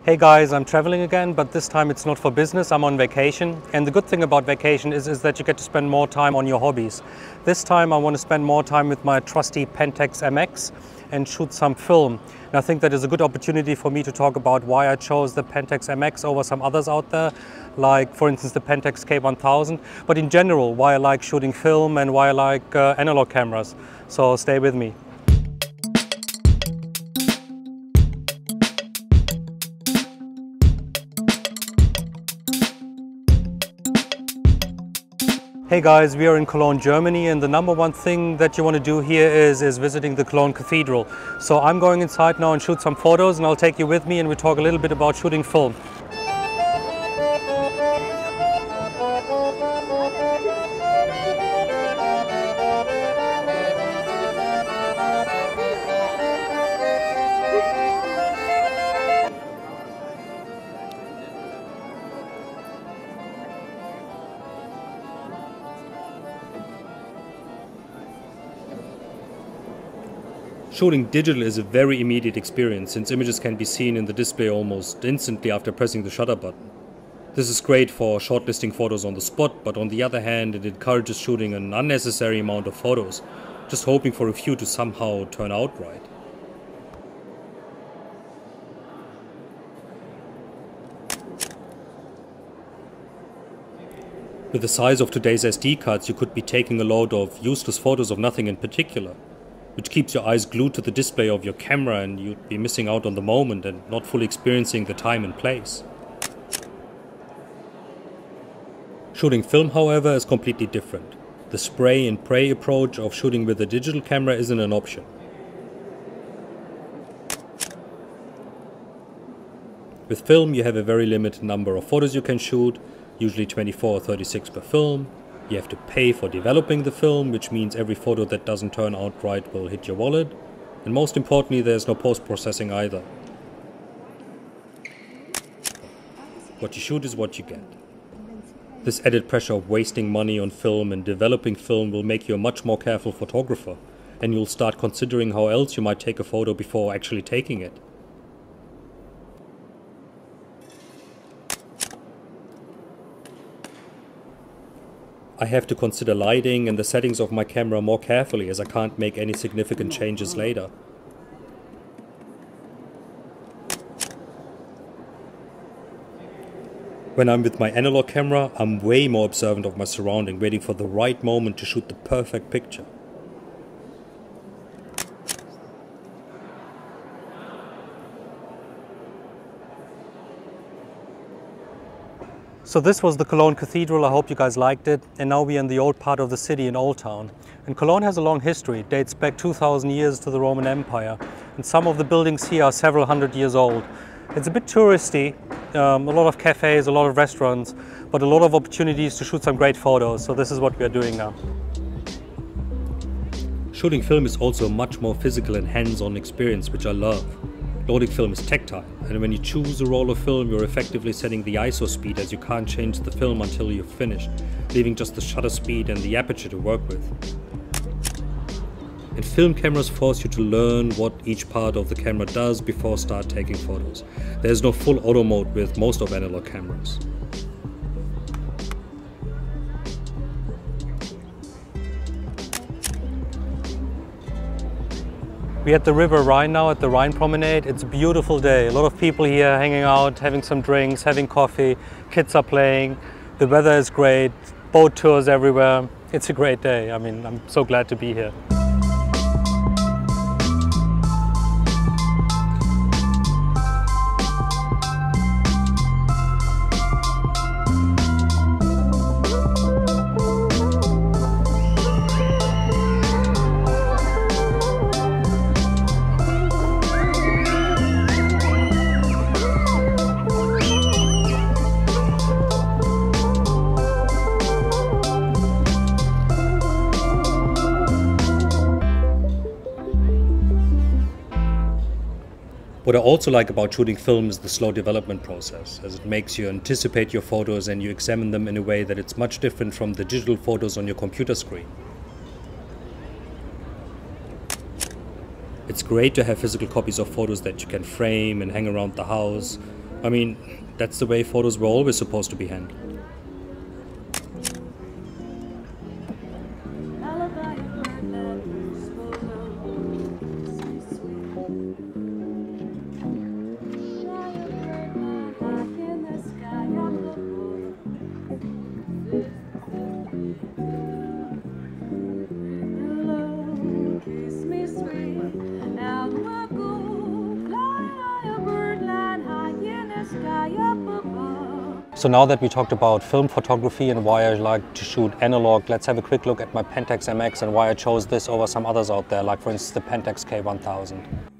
Hey guys, I'm traveling again, but this time it's not for business, I'm on vacation. And the good thing about vacation is that you get to spend more time on your hobbies. This time I want to spend more time with my trusty Pentax MX and shoot some film. And I think that is a good opportunity for me to talk about why I chose the Pentax MX over some others out there, like for instance the Pentax K1000, but in general why I like shooting film and why I like analog cameras. So stay with me. Hey guys, we are in Cologne, Germany, and the number one thing that you want to do here is visiting the Cologne Cathedral. So I'm going inside now and shoot some photos, and I'll take you with me and we talk a little bit about shooting film. Shooting digital is a very immediate experience since images can be seen in the display almost instantly after pressing the shutter button. This is great for shortlisting photos on the spot, but on the other hand it encourages shooting an unnecessary amount of photos, just hoping for a few to somehow turn out right. With the size of today's SD cards, you could be taking a load of useless photos of nothing in particular, which keeps your eyes glued to the display of your camera, and you'd be missing out on the moment and not fully experiencing the time and place. Shooting film, however, is completely different. The spray and pray approach of shooting with a digital camera isn't an option. With film, you have a very limited number of photos you can shoot, usually 24 or 36 per film. You have to pay for developing the film, which means every photo that doesn't turn out right will hit your wallet. And most importantly, there's no post-processing either. What you shoot is what you get. This added pressure of wasting money on film and developing film will make you a much more careful photographer, and you'll start considering how else you might take a photo before actually taking it. I have to consider lighting and the settings of my camera more carefully, as I can't make any significant changes later. When I'm with my analog camera, I'm way more observant of my surrounding, waiting for the right moment to shoot the perfect picture. So this was the Cologne Cathedral. I hope you guys liked it. And now we're in the old part of the city in Old Town. And Cologne has a long history. It dates back 2,000 years to the Roman Empire. And some of the buildings here are several hundred years old. It's a bit touristy, a lot of cafes, a lot of restaurants, but a lot of opportunities to shoot some great photos. So this is what we are doing now. Shooting film is also a much more physical and hands-on experience, which I love. Loading film is tactile, and when you choose a roll of film, you're effectively setting the ISO speed, as you can't change the film until you've finished, leaving just the shutter speed and the aperture to work with. And film cameras force you to learn what each part of the camera does before start taking photos. There's no full auto mode with most of analog cameras. We're at the River Rhine now, at the Rhine Promenade. It's a beautiful day. A lot of people here hanging out, having some drinks, having coffee. Kids are playing. The weather is great. Boat tours everywhere. It's a great day. I mean, I'm so glad to be here. What I also like about shooting film is the slow development process, as it makes you anticipate your photos and you examine them in a way that it's much different from the digital photos on your computer screen. It's great to have physical copies of photos that you can frame and hang around the house, I mean, that's the way photos were always supposed to be handled. So now that we talked about film photography and why I like to shoot analog, let's have a quick look at my Pentax MX and why I chose this over some others out there, like for instance the Pentax K1000.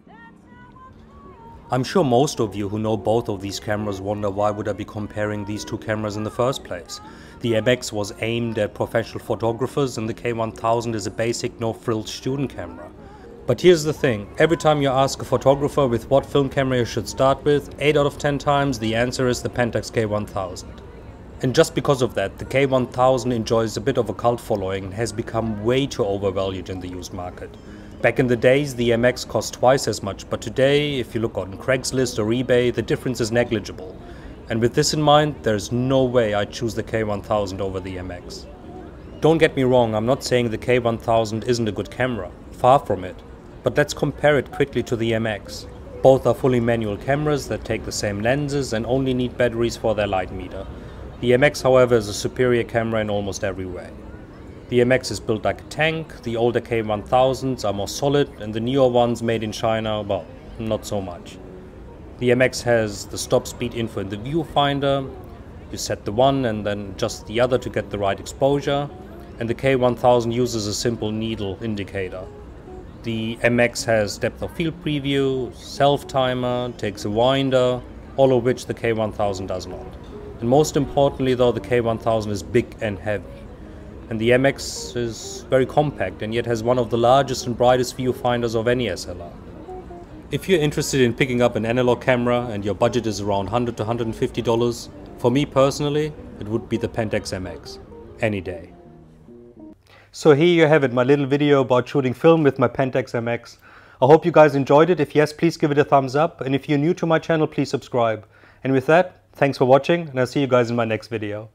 I'm sure most of you who know both of these cameras wonder why would I be comparing these two cameras in the first place. The MX was aimed at professional photographers and the K1000 is a basic no-frills student camera. But here's the thing, every time you ask a photographer with what film camera you should start with, 8 out of 10 times the answer is the Pentax K1000. And just because of that, the K1000 enjoys a bit of a cult following and has become way too overvalued in the used market. Back in the days, the MX cost twice as much, but today, if you look on Craigslist or eBay, the difference is negligible. And with this in mind, there's no way I'd choose the K1000 over the MX. Don't get me wrong, I'm not saying the K1000 isn't a good camera, far from it. But let's compare it quickly to the MX. Both are fully manual cameras that take the same lenses and only need batteries for their light meter. The MX, however, is a superior camera in almost every way. The MX is built like a tank, the older K1000s are more solid, and the newer ones made in China, well, not so much. The MX has the stop speed info in the viewfinder. You set the one and then adjust the other to get the right exposure, and the K1000 uses a simple needle indicator. The MX has depth of field preview, self-timer, takes a winder, all of which the K1000 does not. And most importantly though, the K1000 is big and heavy. And the MX is very compact and yet has one of the largest and brightest viewfinders of any SLR. If you're interested in picking up an analog camera and your budget is around $100 to $150, for me personally, it would be the Pentax MX, any day. So here you have it, my little video about shooting film with my Pentax MX. I hope you guys enjoyed it. If yes, please give it a thumbs up. And if you're new to my channel, please subscribe. And with that, thanks for watching and I'll see you guys in my next video.